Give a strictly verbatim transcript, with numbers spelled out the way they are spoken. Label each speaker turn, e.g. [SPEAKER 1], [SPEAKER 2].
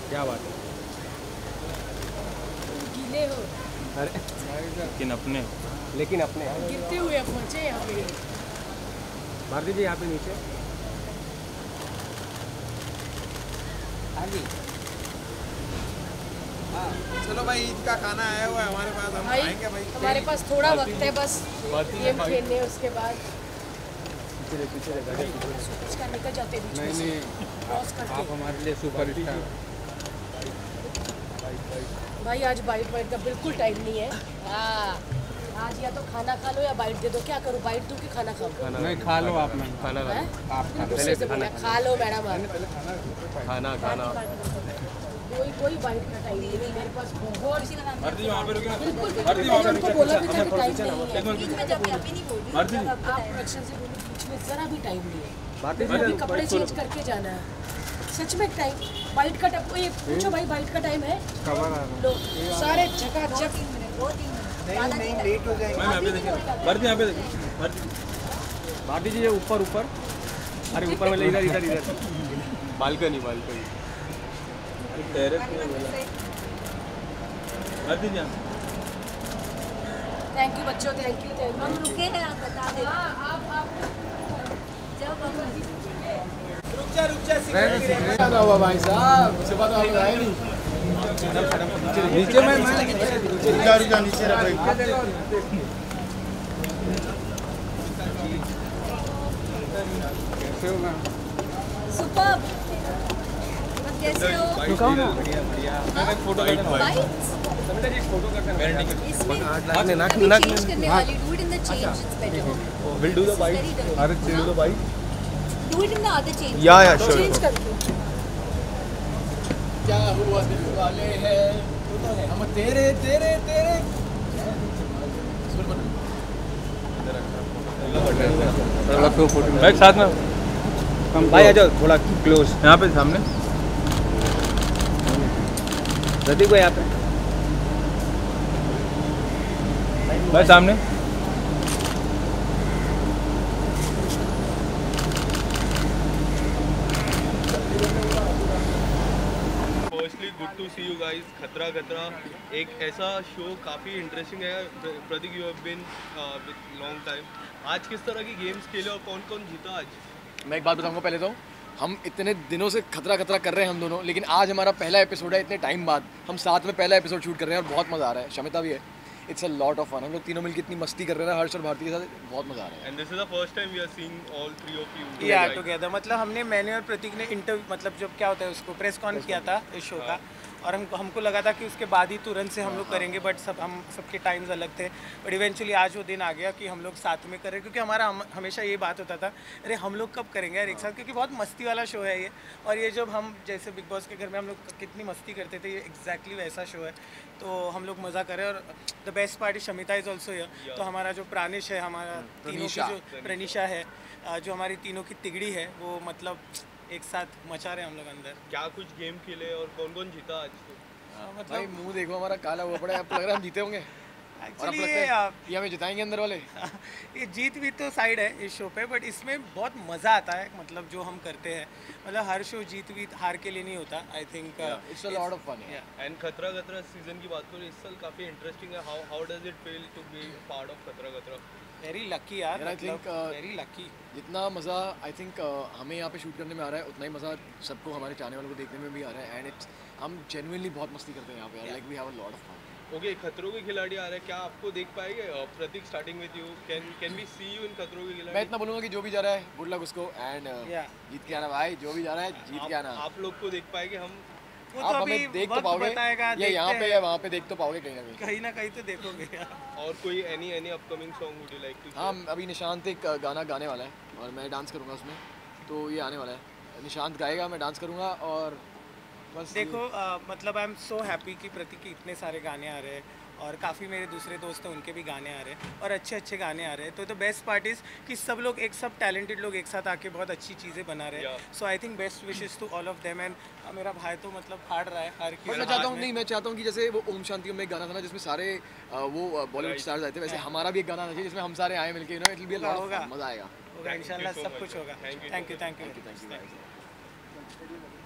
[SPEAKER 1] क्या बात है।
[SPEAKER 2] गीले हो
[SPEAKER 1] अरे
[SPEAKER 3] लेकिन अपने
[SPEAKER 1] लेकिन अपने
[SPEAKER 2] गिरते हुए पहुंचे यहाँ पे।
[SPEAKER 1] भारती जी यहाँ पे नीचे। हाँ जी
[SPEAKER 4] हाँ चलो भाई, ईद का खाना आया हुआ है हमारे पास, हम
[SPEAKER 2] भाई
[SPEAKER 4] खाएंगे भाई।
[SPEAKER 2] हमारे पास थोड़ा वक्त है बस गेम खेलने, उसके बाद
[SPEAKER 1] पीछे पीछे
[SPEAKER 2] कुछ का निकल जाते बीच में से क्रॉस करके।
[SPEAKER 1] आप हमारे लिए सुपर स्टार।
[SPEAKER 2] भाई आज बाइट बाइट का बिल्कुल टाइम नहीं है। हाँ आज या तो खाना खा लो या बाइट दे दो। क्या करूँ, बाइट दूँ कि खाना खाऊँ?
[SPEAKER 1] नहीं खा लो आप, नहीं खाना
[SPEAKER 2] हैं?
[SPEAKER 1] आप खा लो।
[SPEAKER 2] गुस्से से बोला, खा लो मैडम आप।
[SPEAKER 1] खाना खाना
[SPEAKER 2] कोई कोई बाइट का टाइम नहीं है मेरे पास। बहुत
[SPEAKER 3] भारती जी वहाँ पे रुके ना।
[SPEAKER 2] बिल्कुल भी
[SPEAKER 3] भारती जी
[SPEAKER 2] मैंने
[SPEAKER 3] वहाँ पे
[SPEAKER 2] उनको
[SPEAKER 3] रुके।
[SPEAKER 2] बोला भी था कि टाइम नहीं है।
[SPEAKER 3] भारती जी
[SPEAKER 2] आप प्रोडक्शन से बोलो बीच में जरा भी टाइम नहीं है।
[SPEAKER 1] भारती जी
[SPEAKER 2] अभी कपड़े चेंज करके जाना है। सच में टाइम बाइट का टाइम, ये पूछो भाई बाइट का टाइम है?
[SPEAKER 1] खबर आ
[SPEAKER 2] लो सारे झकाझक।
[SPEAKER 4] नहीं नहीं लेट हो जाएंगे।
[SPEAKER 3] मैम यहाँ पे देखिए, भारती यहाँ पे देखिए, भारती
[SPEAKER 1] भारती जी ये ऊपर ऊपर, अरे ऊपर में इधर इधर इधर बालकनी बालकनी
[SPEAKER 3] टेरेस पे बोला। भारती जी यहाँ
[SPEAKER 2] थैंक यू बच्चों, थैंक यू थैंक
[SPEAKER 5] हम
[SPEAKER 2] यू।
[SPEAKER 5] रुके हैं, आप बता दें
[SPEAKER 2] आप आप
[SPEAKER 5] जब हम
[SPEAKER 4] रुक जा रुक जा सिगरेट
[SPEAKER 1] हुआ भाई साहब, सुबह तो आप आए नहीं। नीचे में
[SPEAKER 4] रुक जा नीचे रख भाई।
[SPEAKER 1] कैसे हो मैम?
[SPEAKER 5] सुपर कैसे हो?
[SPEAKER 1] रुकाओ ना।
[SPEAKER 3] मैं फोटो करना है।
[SPEAKER 5] Bites?
[SPEAKER 1] फोटो करते हैं।
[SPEAKER 5] इसमें
[SPEAKER 1] नाक नाक
[SPEAKER 5] अभी
[SPEAKER 1] नाक
[SPEAKER 5] change करने वाली, do it in the change, it's better.
[SPEAKER 3] Will do the
[SPEAKER 5] This is
[SPEAKER 3] bite.
[SPEAKER 5] very dirty.
[SPEAKER 1] अरे चिल दो भाई।
[SPEAKER 5] Do it in the other change.
[SPEAKER 4] या या श्योर।
[SPEAKER 2] चेंज कर दो।
[SPEAKER 1] क्या हुआ दिल वाले हैं हम तेरे तेरे तेरे।
[SPEAKER 3] बैग साथ में
[SPEAKER 1] भाई आ जाओ थोड़ा क्लोज।
[SPEAKER 3] यहाँ पे सामने
[SPEAKER 1] प्रदीप को यहाँ पे
[SPEAKER 3] भाई सामने। Firstly good to see you guys. Khatra Khatra एक ऐसा शो काफ़ी इंटरेस्टिंग है। Prateek you have been with long time. आज किस तरह की गेम्स खेले और कौन कौन जीता आज?
[SPEAKER 6] मैं एक बात बताऊंगा पहले तो, हम इतने दिनों से खतरा खतरा कर रहे हैं हम दोनों, लेकिन आज हमारा पहला एपिसोड है इतने टाइम बाद। हम साथ में पहला एपिसोड शूट कर रहे हैं और बहुत मज़ा आ रहा है। शमिता भी है। It's a lot of fun. हम लोग तीनों मिलकर इतनी मस्ती कर रहे हैं हर्ष और भारती के साथ, बहुत मज़ा आ रहा है।
[SPEAKER 3] And this is the first time we are seeing all three of you
[SPEAKER 4] या टुगेदर। मतलब हमने मैंने और प्रतीक ने इंटरव्यू, मतलब जब क्या होता है उसको प्रेस कॉन किया था इस शो का, और हम हमको लगा था कि उसके बाद ही तुरंत से हम लोग करेंगे, बट सब हम सबके टाइम्स अलग थे। बट इवेंचुअली आज वो दिन आ गया कि हम लोग साथ में करें, क्योंकि हमारा हम, हमेशा ये बात होता था अरे हम लोग कब करेंगे यार एक साथ, क्योंकि बहुत मस्ती वाला शो है ये। और ये जब हम जैसे बिग बॉस के घर में हम लोग कितनी मस्ती करते थे, ये एग्जैक्टली वैसा शो है। तो हम लोग मज़ा करें। और the best party Shamita is also here. तो हमारा जो प्राणेश है, हमारा तीनों की जो प्रनिशा है, जो हमारी तीनों की तिगड़ी है, वो मतलब एक साथ मचा रहे हैं हम लोग अंदर।
[SPEAKER 3] क्या कुछ गेम खेले और कौन कौन जीता आज?
[SPEAKER 6] भाई
[SPEAKER 4] मतलब
[SPEAKER 6] मुंह देखो हमारा काला हुआ पड़ा है, आपको लग रहा है हम जीते होंगे? और आपको
[SPEAKER 4] एक्चुअली
[SPEAKER 6] लगता है ये हमें जिताएंगे अंदर वाले?
[SPEAKER 4] ये जीत भी तो साइड है इस शो पे, बट इसमें बहुत मज़ा आता है। मतलब जो हम करते हैं, मतलब हर शो जीत भी हार के लिए नहीं होता। I think
[SPEAKER 6] it's a lot of fun.
[SPEAKER 3] And Khatra Khatra season की बात करें इस साल काफ़ी इंटरेस्टिंग है। How how does it feel to be part of Khatra Khatra?
[SPEAKER 4] Very lucky यार,
[SPEAKER 6] I think, uh,
[SPEAKER 4] very lucky.
[SPEAKER 6] जितना मज़ा आई थिंक हमें यहाँ पे शूट करने में आ रहा है, उतना ही मज़ा सबको हमारे चाहने वालों को देखने में भी आ रहा है। एंड इट्स हम जेन्युइनली बहुत मस्ती करते हैं यहाँ पे, like we have a lot of fun.
[SPEAKER 3] Okay, खतरों के खिलाड़ी आ रहे हैं, क्या आपको देख पाएंगे? Prateek starting with you, can can we see you in खतरों के
[SPEAKER 6] मैं
[SPEAKER 3] खिलाड़ी?
[SPEAKER 6] इतना बोलूँगा कि जो भी जा रहा है गुड लक उसको। And
[SPEAKER 4] Yeah.
[SPEAKER 6] जीत के आना भाई, जो भी जा रहा है जीत के आना।
[SPEAKER 3] आप, आप लोग को देख पाएंगे हम?
[SPEAKER 4] वो
[SPEAKER 6] आप
[SPEAKER 4] तो अभी
[SPEAKER 6] हमें देख तो
[SPEAKER 4] वक्त
[SPEAKER 6] पाओगे,
[SPEAKER 4] बताएगा,
[SPEAKER 6] ये
[SPEAKER 4] देखते
[SPEAKER 6] यहाँ पे
[SPEAKER 4] हैं।
[SPEAKER 6] या वहाँ पे देख तो पाओगे कहीं ना कहीं।
[SPEAKER 4] कहीं ना कहीं तो देखोगे यार।
[SPEAKER 3] और कोई any any upcoming song would you like to?
[SPEAKER 6] हाँ, अभी निशांत एक गाना गाने वाला है और मैं डांस करूँगा उसमें, तो ये आने वाला है। निशांत गाएगा, मैं डांस करूँगा। और बस
[SPEAKER 4] देखो आ, मतलब आई एम सो हैप्पी कि प्रतीक के इतने सारे गाने आ रहे हैं, और काफ़ी मेरे दूसरे दोस्त हैं उनके भी गाने आ रहे हैं, और अच्छे अच्छे गाने आ रहे हैं। तो द बेस्ट पार्ट इज़ कि सब लोग एक सब टैलेंटेड लोग एक साथ आके बहुत अच्छी चीज़ें बना रहे हैं। So I think best wishes to all of them. And मेरा भाई तो मतलब फाड़ रहा है हर
[SPEAKER 6] बट मैं चाहता हूँ नहीं मैं चाहता हूँ कि जैसे वो ओम शांति में एक गाना था ना जिसमें सारे आ, वो बॉलीवुड स्टार्स आए थे, वैसे हमारा भी एक गाना आना चाहिए जिसमें हम सारे आए मिलके, you know it will be a lot of fun, मज़ा आएगा।
[SPEAKER 4] होगा इंशाल्लाह, सब कुछ होगा।
[SPEAKER 3] Thank you.
[SPEAKER 4] Thank you thank you
[SPEAKER 6] thank you thank you.